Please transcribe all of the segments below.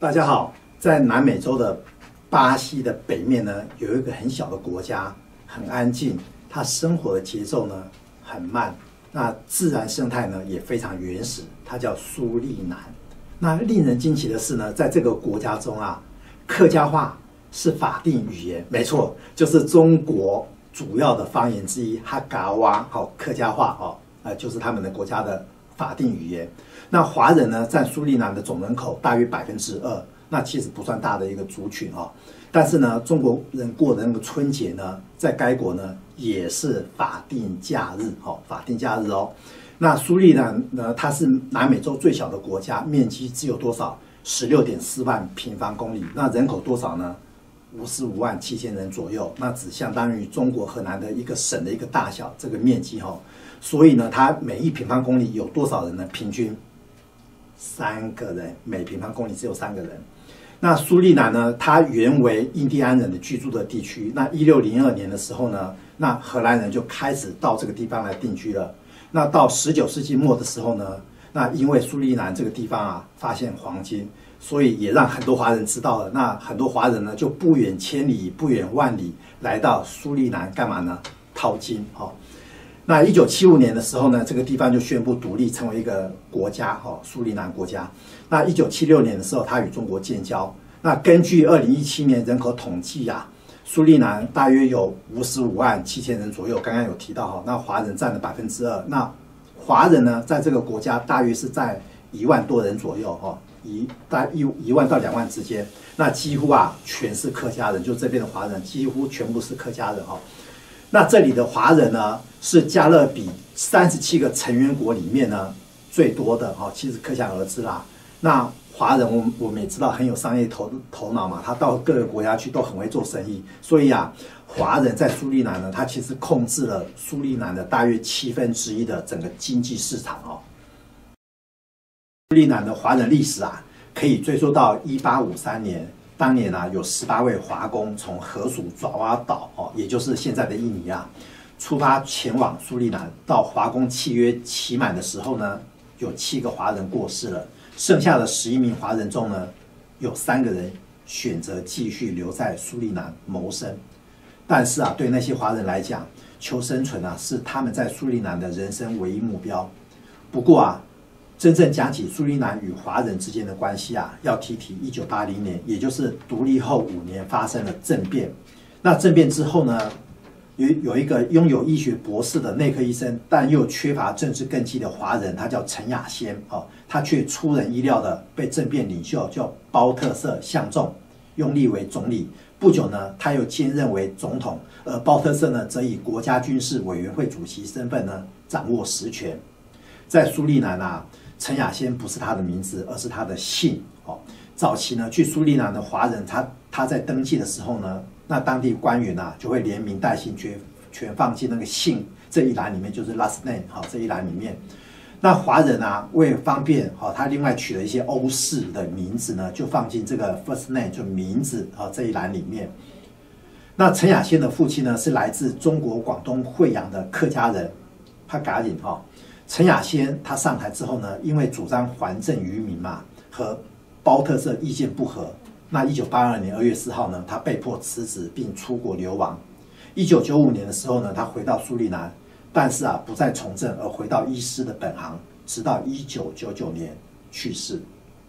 大家好，在南美洲的巴西的北面呢，有一个很小的国家，很安静，它生活的节奏呢很慢，那自然生态呢也非常原始，它叫苏利南。那令人惊奇的是呢，在这个国家中啊，客家话是法定语言，没错，就是中国主要的方言之一，哈嘎哇，客家话就是他们的国家的法定语言。那华人呢，占苏利南的总人口大约2%，那其实不算大的一个族群但是呢，中国人过的那个春节呢，在该国呢也是法定假日法定假日哦。那苏利南呢，它是南美洲最小的国家，面积只有多少？16.4万平方公里。那人口多少呢？55.7万人左右。那只相当于中国河南的一个省的一个大小，这个面积所以呢，它每1平方公里有多少人呢？平均3个人，每平方公里只有3个人。那苏利南呢，它原为印第安人的居住的地区。那1602年的时候呢，那荷兰人就开始到这个地方来定居了。那到19世纪末的时候呢，那因为苏利南这个地方发现黄金，所以也让很多华人知道了。那很多华人呢，就不远千里、不远万里来到苏利南干嘛呢？淘金那1975年的时候呢，这个地方就宣布独立，成为一个国家苏利南国家。那1976年的时候，它与中国建交。那根据2017年人口统计苏利南大约有55.7万人左右，刚刚有提到那华人占了2%。那华人呢，在这个国家大约是在1万多人左右大概1万到2万之间。那几乎全是客家人，就这边的华人几乎全部是客家人那这里的华人呢，是加勒比37个成员国里面呢最多的其实可想而知啦。那华人我们也知道很有商业头脑嘛，他到各个国家去都很会做生意，所以华人在苏利南呢，他其实控制了苏利南的大约1/7的整个经济市场苏利南的华人历史可以追溯到1853年。当年有18位华工从荷属爪哇岛也就是现在的印尼出发前往苏利南。到华工契约期满的时候呢，有7个华人过世了，剩下的11名华人中呢，有3个人选择继续留在苏利南谋生。但是对那些华人来讲，求生存是他们在苏利南的人生唯一目标。不过真正讲起苏利南与华人之间的关系要提1980年，也就是独立后5年发生了政变。那政变之后呢，有一个拥有医学博士的内科医生，但又缺乏政治根基的华人，他叫陈亚先他却出人意料的被政变领袖叫包特瑟相中，拥立为总理。不久呢，他又兼任为总统，而包特瑟呢，则以国家军事委员会主席身份呢，掌握实权。在苏利南陈亚先不是他的名字，而是他的姓早期呢，去苏利南的华人，他在登记的时候呢，那当地官员就会连名带姓全放进那个姓这一栏里面，就是 last name 这一栏里面。那华人为方便他另外取了一些欧式的名字呢，就放进这个 first name 就名字这一栏里面。那陈亚先的父亲呢，是来自中国广东惠阳的客家人，他嘎引陈亚先他上台之后呢，因为主张还政于民和包特瑟意见不合。那1982年2月4号呢，他被迫辞职并出国流亡。1995年的时候呢，他回到苏利南，但是不再从政，而回到医师的本行，直到1999年去世。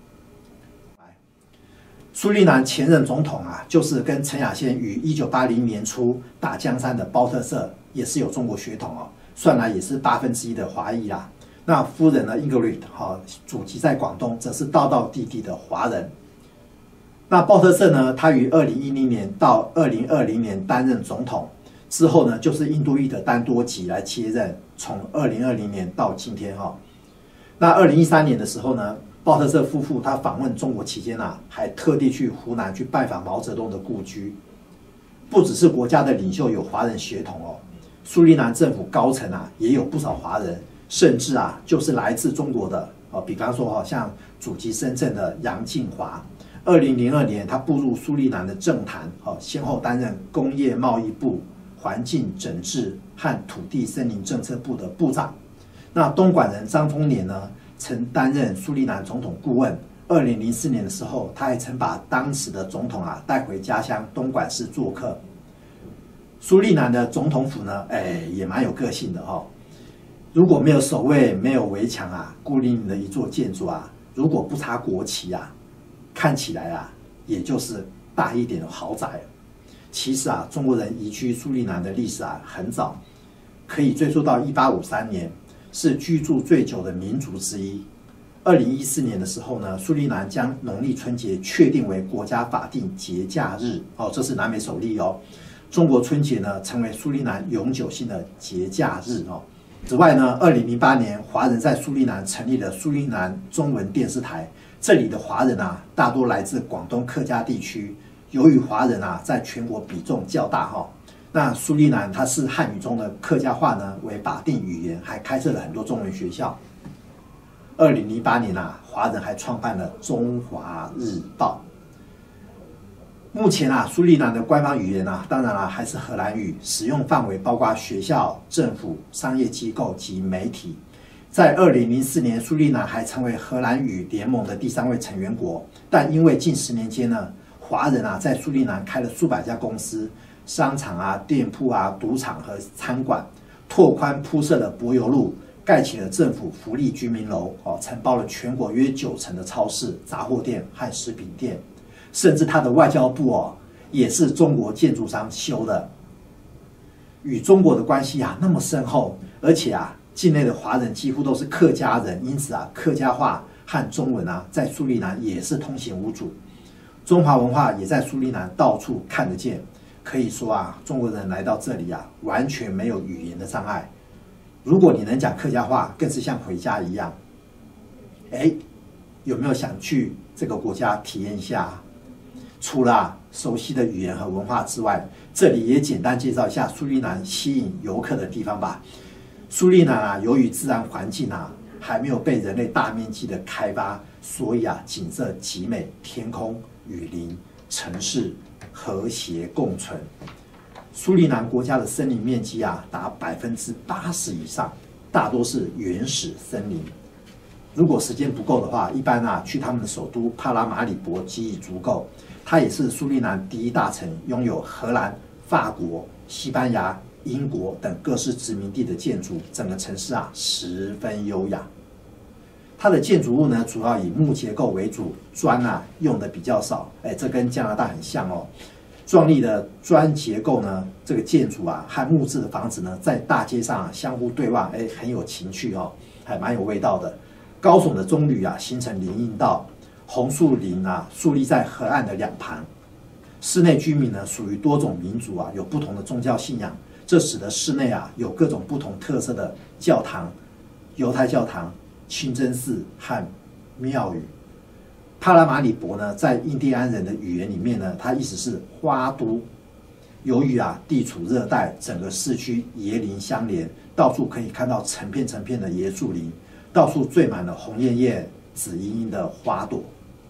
苏利南前任总统就是跟陈亚先于1980年初打江山的包特瑟，也是有中国血统算来也是1/8的华裔那夫人呢 Ingrid 祖籍在广东，则是道道地地的华人。那包特瑟呢，他于2010年到2020年担任总统，之后呢，就是印度裔的丹多吉来接任，从2020年到今天那2013年的时候呢，包特瑟夫妇他访问中国期间还特地去湖南去拜访毛泽东的故居。不只是国家的领袖有华人血统苏利南政府高层也有不少华人，甚至就是来自中国的比方说像祖籍深圳的杨进华，2002年他步入苏利南的政坛先后担任工业贸易部、环境整治和土地森林政策部的部长。那东莞人张丰年呢，曾担任苏利南总统顾问 2004年的时候，他还曾把当时的总统带回家乡东莞市做客。苏利南的总统府呢，也蛮有个性的哦。如果没有守卫、没有围墙孤零零的一座建筑如果不插国旗看起来也就是大一点的豪宅。其实中国人移居苏利南的历史很早，可以追溯到1853年，是居住最久的民族之一。2014年的时候呢，苏利南将农历春节确定为国家法定节假日这是南美首例哦。中国春节呢，成为苏利南永久性的节假日哦。此外呢，2008年华人在苏利南成立了苏利南中文电视台，这里的华人大多来自广东客家地区。由于华人在全国比重较大那苏利南它是汉语中的客家话呢为法定语言，还开设了很多中文学校。2008年华人还创办了《中华日报》。目前苏利南的官方语言当然还是荷兰语，使用范围包括学校、政府、商业机构及媒体。在2004年，苏利南还成为荷兰语联盟的第3位成员国。但因为近10年间呢，华人在苏利南开了数百家公司、商场店铺赌场和餐馆，拓宽铺设了柏油路，盖起了政府福利居民楼承包了全国约90%的超市、杂货店和食品店。甚至他的外交部也是中国建筑商修的，与中国的关系那么深厚，而且境内的华人几乎都是客家人，因此客家话和中文在苏利南也是通行无阻。中华文化也在苏利南到处看得见，可以说中国人来到这里完全没有语言的障碍。如果你能讲客家话，更是像回家一样。有没有想去这个国家体验一下？除了熟悉的语言和文化之外，这里也简单介绍一下苏利南吸引游客的地方吧。苏利南由于自然环境还没有被人类大面积的开发，所以景色极美，天空、雨林、城市和谐共存。苏利南国家的森林面积达80%以上，大多是原始森林。如果时间不够的话，一般去他们的首都帕拉马里博即已足够。它也是苏利南第一大城，拥有荷兰、法国、西班牙、英国等各式殖民地的建筑，整个城市十分优雅。它的建筑物呢，主要以木结构为主，砖用的比较少。这跟加拿大很像哦。壮丽的砖结构呢，这个建筑和木质的房子呢，在大街上相互对望，很有情趣哦，还蛮有味道的。高耸的棕榈形成林荫道。红树林树立在河岸的两旁，室内居民呢属于多种民族有不同的宗教信仰，这使得室内有各种不同特色的教堂、犹太教堂、清真寺和庙宇。帕拉马里博呢，在印第安人的语言里面呢，它意思是花都。由于地处热带，整个市区椰林相连，到处可以看到成片成片的椰树林，到处缀满了红艳艳、紫茵茵的花朵。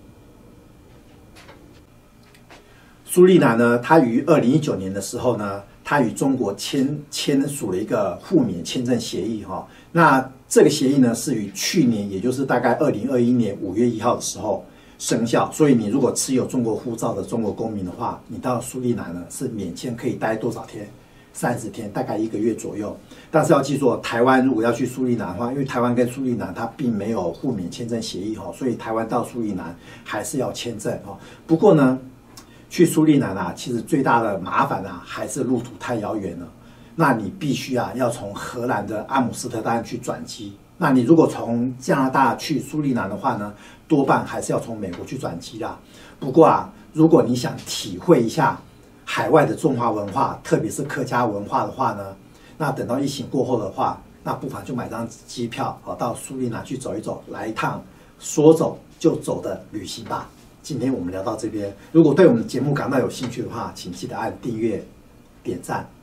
苏利南呢，它于2019年的时候呢，它与中国签署了一个互免签证协议那这个协议呢，是于去年，也就是大概2021年5月1号的时候生效。所以你如果持有中国护照的中国公民的话，你到苏利南呢是免签，可以待多少天？30天，大概1个月左右。但是要记住，台湾如果要去苏利南的话，因为台湾跟苏利南它并没有互免签证协议所以台湾到苏利南还是要签证不过呢，去苏利南其实最大的麻烦还是路途太遥远了。那你必须要从荷兰的阿姆斯特丹去转机。那你如果从加拿大去苏利南的话呢，多半还是要从美国去转机啦。不过如果你想体会一下海外的中华文化，特别是客家文化的话呢，那等到疫情过后的话，那不妨就买张机票到苏利南去走一走，来一趟说走就走的旅行吧。今天我们聊到这边，如果对我们的节目感到有兴趣的话，请记得按订阅、点赞。